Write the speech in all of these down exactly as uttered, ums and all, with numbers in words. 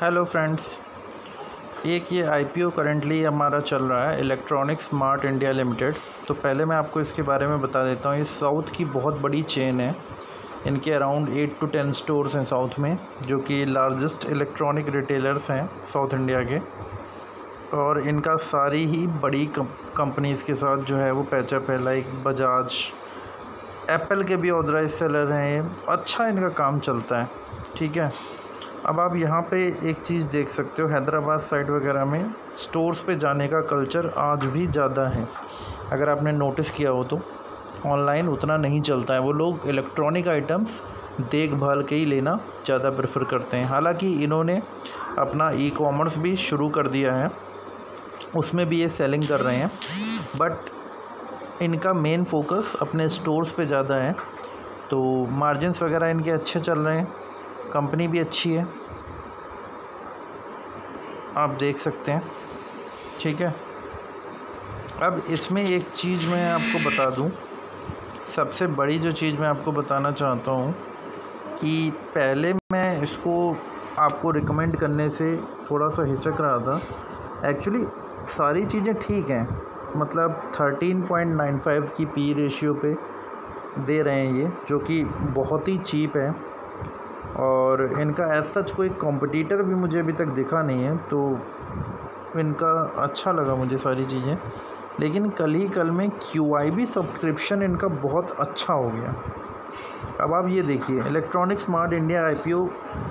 Hello friends, एक ये IPO currently हमारा चल रहा है इलेक्ट्रॉनिक स्मार्ट इंडिया लिमिटेड। तो पहले मैं आपको इसके बारे में बता देता हूँ। ये साउथ की बहुत बड़ी चेन है। इनके around eight to ten stores हैं साउथ में, जो कि लार्जेस्ट इलेक्ट्रॉनिक रिटेलर्स हैं साउथ इंडिया के। और इनका सारी ही बड़ी कंपनीज़ के साथ जो है वो पैचअप है, लाइक बजाज, एप्पल के भी ऑथराइज सेलर हैं ये। अच्छा इनका काम चलता है, ठीक है। अब आप यहाँ पे एक चीज़ देख सकते हो, हैदराबाद साइड वगैरह में स्टोर्स पे जाने का कल्चर आज भी ज़्यादा है। अगर आपने नोटिस किया हो तो ऑनलाइन उतना नहीं चलता है। वो लोग इलेक्ट्रॉनिक आइटम्स देखभाल के ही लेना ज़्यादा प्रेफर करते हैं। हालांकि इन्होंने अपना ई कॉमर्स भी शुरू कर दिया है, उसमें भी ये सेलिंग कर रहे हैं, बट इनका मेन फोकस अपने स्टोर्स पे ज़्यादा है। तो मार्जिन्स वगैरह इनके अच्छे चल रहे हैं, कंपनी भी अच्छी है, आप देख सकते हैं, ठीक है। अब इसमें एक चीज़ मैं आपको बता दूं, सबसे बड़ी जो चीज़ मैं आपको बताना चाहता हूं कि पहले मैं इसको आपको रिकमेंड करने से थोड़ा सा हिचक रहा था। एक्चुअली सारी चीज़ें ठीक हैं, मतलब थर्टीन पॉइंट नाइन फाइव की पी रेशियो पे दे रहे हैं ये, जो कि बहुत ही चीप है। और इनका एज सच कोई कॉम्पिटिटर भी मुझे अभी तक दिखा नहीं है, तो इनका अच्छा लगा मुझे सारी चीज़ें। लेकिन कल ही कल में क्यूआईबी सब्सक्रिप्शन इनका बहुत अच्छा हो गया। अब आप ये देखिए, electronic smart India IPO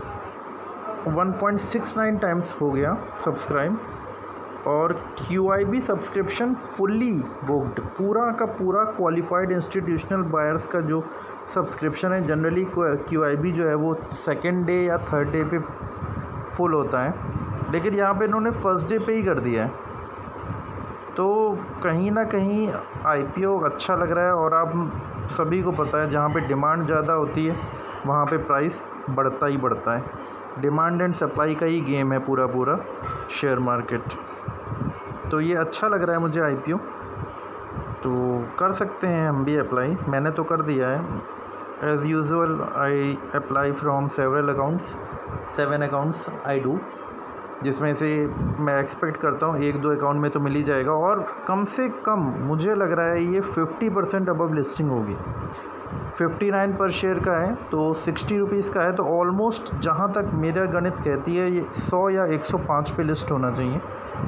one point six nine times हो गया सब्सक्राइब, और क्यूआईबी सब्सक्रिप्शन फुल्ली बुक्ड, पूरा का पूरा क्वालिफाइड इंस्टीट्यूशनल बायर्स का जो सब्सक्रिप्शन है। जनरली क्यूआईबी जो है वो सेकेंड डे या थर्ड डे पे फुल होता है, लेकिन यहाँ पे इन्होंने फर्स्ट डे पे ही कर दिया है। तो कहीं ना कहीं आईपीओ अच्छा लग रहा है। और आप सभी को पता है, जहाँ पे डिमांड ज़्यादा होती है वहाँ पे प्राइस बढ़ता ही बढ़ता है। डिमांड एंड सप्लाई का ही गेम है पूरा पूरा शेयर मार्केट। तो ये अच्छा लग रहा है मुझे आईपीओ, तो कर सकते हैं हम भी अप्लाई। मैंने तो कर दिया है। As usual I apply from several accounts, seven accounts I do, जिसमें से मैं एक्सपेक्ट करता हूँ एक दो अकाउंट में तो मिल ही जाएगा। और कम से कम मुझे लग रहा है ये फिफ्टी परसेंट अबव लिस्टिंग होगी। फिफ्टी नाइन पर शेयर का है तो सिक्सटी रुपीज़ का है, तो ऑलमोस्ट जहाँ तक मेरा गणित कहती है ये सौ या एक सौ पाँच पे लिस्ट होना चाहिए।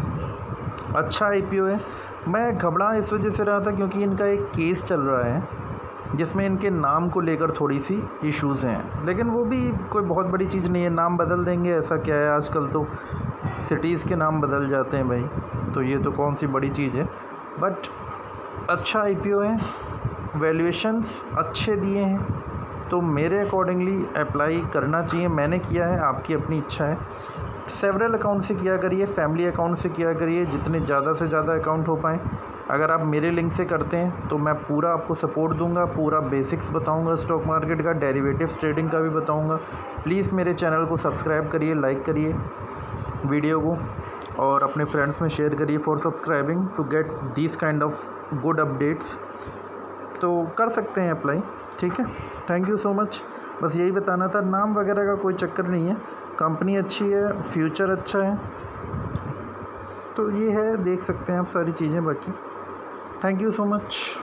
अच्छा आईपीओ है। मैं घबरा इस वजह से रहा था क्योंकि इनका एक केस चल रहा है जिसमें इनके नाम को लेकर थोड़ी सी इश्यूज़ हैं, लेकिन वो भी कोई बहुत बड़ी चीज़ नहीं है। नाम बदल देंगे, ऐसा क्या है, आजकल तो सिटीज़ के नाम बदल जाते हैं भाई, तो ये तो कौन सी बड़ी चीज़ है। बट अच्छा आईपीओ है, वैल्यूएशंस अच्छे दिए हैं, तो मेरे अकॉर्डिंगली अप्लाई करना चाहिए। मैंने किया है, आपकी अपनी इच्छा है। सेवरल अकाउंट से किया करिए, फैमिली अकाउंट से किया करिए, जितने ज़्यादा से ज़्यादा अकाउंट हो पाएँ। अगर आप मेरे लिंक से करते हैं तो मैं पूरा आपको सपोर्ट दूंगा, पूरा बेसिक्स बताऊंगा स्टॉक मार्केट का, डेरिवेटिव्स ट्रेडिंग का भी बताऊंगा। प्लीज़ मेरे चैनल को सब्सक्राइब करिए, लाइक करिए वीडियो को, और अपने फ्रेंड्स में शेयर करिए for subscribing to get this kind of good updates. तो कर सकते हैं अप्लाई, ठीक है। Thank you so much. बस यही बताना था, नाम वगैरह का कोई चक्कर नहीं है, कंपनी अच्छी है, फ्यूचर अच्छा है, तो ये है, देख सकते हैं आप सारी चीज़ें। बाकी थैंक यू सो मच।